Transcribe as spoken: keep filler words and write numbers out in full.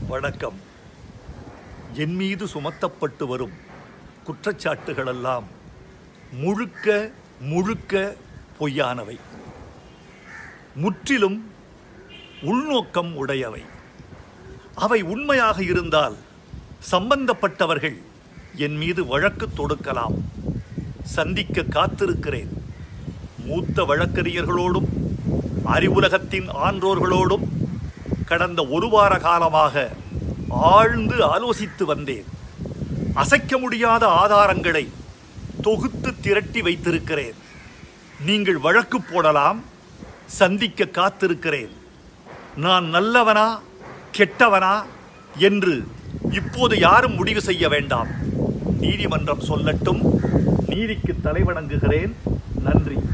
வணக்கம். என் மீது சுமத்தப்பட்டு வரும் குற்றச்சாட்டுகளெல்லாம் முழுக்க முழுக்க பொய்யானவை, முற்றிலும் உள்நோக்கம் உடையவை. அவை உண்மையாக இருந்தால் சம்பந்தப்பட்டவர்கள் என் மீது வழக்கு தொடுக்கலாம். சந்திக்க காத்திருக்கிறேன். மூத்த வழக்கறிஞர்களோடும் அறிவுலகத்தின் ஆன்றோர்களோடும் கடந்த ஒரு வார காலமாக ஆழ்ந்து ஆலோசித்து வந்தேன். அசைக்க முடியாத ஆதாரங்களை தொகுத்து திரட்டி வைத்திருக்கிறேன். நீங்கள் வழக்கு போடலாம். சந்திக்க காத்திருக்கிறேன். நான் நல்லவனா கெட்டவனா என்று இப்போது யாரும் முடிவு செய்ய வேண்டாம். நீதிமன்றம் சொல்லட்டும். நீதிக்கு தலைவணங்குகிறேன். நன்றி.